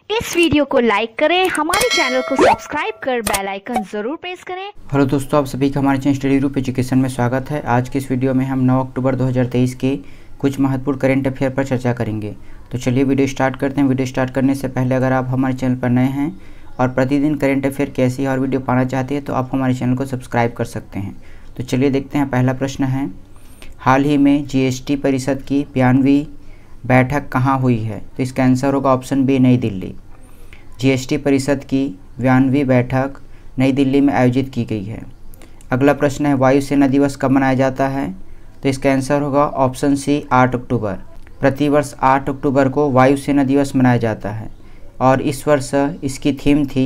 इस वीडियो को लाइक करें, हमारे चैनल को सब्सक्राइब कर बेल आइकन जरूर प्रेस करें। हेलो दोस्तों, आप सभी का हमारे चैनल स्टडी ग्रुप एजुकेशन में स्वागत है। आज के इस वीडियो में हम 9 अक्टूबर 2023 के कुछ महत्वपूर्ण करंट अफेयर पर चर्चा करेंगे। तो चलिए वीडियो स्टार्ट करते हैं। वीडियो स्टार्ट करने से पहले अगर आप हमारे चैनल पर नए हैं और प्रतिदिन करंट अफेयर की ऐसी और वीडियो पाना चाहते हैं तो आप हमारे चैनल को सब्सक्राइब कर सकते हैं। तो चलिए देखते हैं। पहला प्रश्न है, हाल ही में जीएसटी परिषद की 92वीं बैठक कहाँ हुई है? तो इसका आंसर होगा ऑप्शन बी, नई दिल्ली। जीएसटी परिषद की 92वीं बैठक नई दिल्ली में आयोजित की गई है। अगला प्रश्न है, वायुसेना दिवस कब मनाया जाता है? तो इसका आंसर होगा ऑप्शन सी, 8 अक्टूबर। प्रतिवर्ष 8 अक्टूबर को वायुसेना दिवस मनाया जाता है और इस वर्ष इसकी थीम थी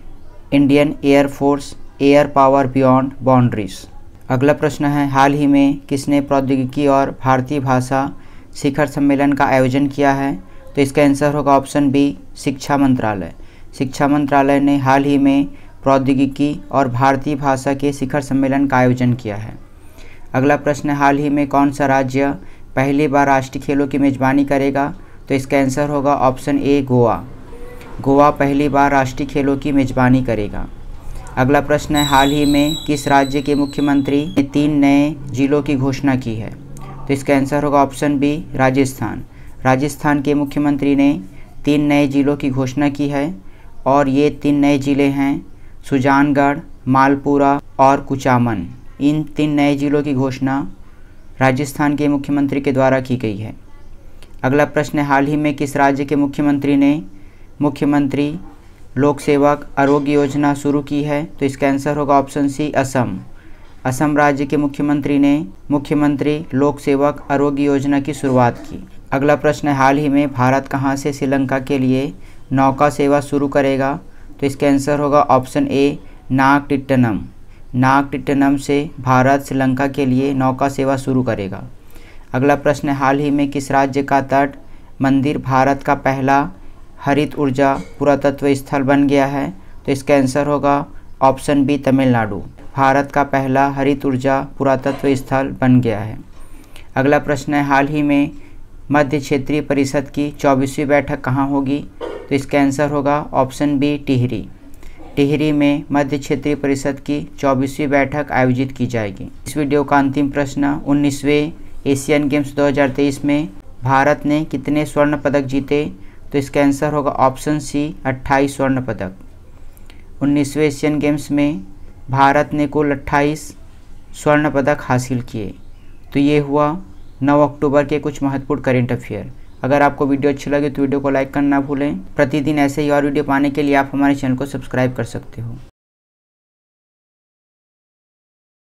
Indian Air Force air power beyond boundaries. अगला प्रश्न है, हाल ही में किसने प्रौद्योगिकी और भारतीय भाषा शिखर सम्मेलन का आयोजन किया है? तो इसका आंसर होगा ऑप्शन बी, शिक्षा मंत्रालय। शिक्षा मंत्रालय ने हाल ही में प्रौद्योगिकी और भारतीय भाषा के शिखर सम्मेलन का आयोजन किया है। अगला प्रश्न है, हाल ही में कौन सा राज्य पहली बार राष्ट्रीय खेलों की मेज़बानी करेगा? तो इसका आंसर होगा ऑप्शन ए, गोवा। गोवा पहली बार राष्ट्रीय खेलों की मेज़बानी करेगा। अगला प्रश्न है, हाल ही में किस राज्य के मुख्यमंत्री ने 3 नए जिलों की घोषणा की है? तो इसका आंसर होगा ऑप्शन बी, राजस्थान। राजस्थान के मुख्यमंत्री ने 3 नए जिलों की घोषणा की है और ये 3 नए ज़िले हैं सुजानगढ़, मालपुरा और कुचामन। इन 3 नए जिलों की घोषणा राजस्थान के मुख्यमंत्री के द्वारा की गई है। अगला प्रश्न है, हाल ही में किस राज्य के मुख्यमंत्री ने मुख्यमंत्री लोक सेवक आरोग्य योजना शुरू की है? तो इसका आंसर होगा ऑप्शन सी, असम। असम राज्य के मुख्यमंत्री ने मुख्यमंत्री लोक सेवक आरोग्य योजना की शुरुआत की। अगला प्रश्न है, हाल ही में भारत कहां से श्रीलंका के लिए नौका सेवा शुरू करेगा? तो इसका आंसर होगा ऑप्शन ए, नागटिट्टिनम। नागटिट्टिनम से भारत श्रीलंका के लिए नौका सेवा शुरू करेगा। अगला प्रश्न है, हाल ही में किस राज्य का तट मंदिर भारत का पहला हरित ऊर्जा पुरातत्व स्थल बन गया है? तो इसका आंसर होगा ऑप्शन बी, तमिलनाडु। भारत का पहला हरित ऊर्जा पुरातत्व स्थल बन गया है। अगला प्रश्न है, हाल ही में मध्य क्षेत्रीय परिषद की 24वीं बैठक कहाँ होगी? तो इसका आंसर होगा ऑप्शन बी, टिहरी। टिहरी में मध्य क्षेत्रीय परिषद की 24वीं बैठक आयोजित की जाएगी। इस वीडियो का अंतिम प्रश्न, 19वें एशियन गेम्स 2023 में भारत ने कितने स्वर्ण पदक जीते? तो इसका आंसर होगा ऑप्शन सी, 28 स्वर्ण पदक। 19वें एशियन गेम्स में भारत ने कुल 28 स्वर्ण पदक हासिल किए। तो ये हुआ 9 अक्टूबर के कुछ महत्वपूर्ण करंट अफेयर। अगर आपको वीडियो अच्छी लगे तो वीडियो को लाइक करना ना भूलें। प्रतिदिन ऐसे ही और वीडियो पाने के लिए आप हमारे चैनल को सब्सक्राइब कर सकते हो।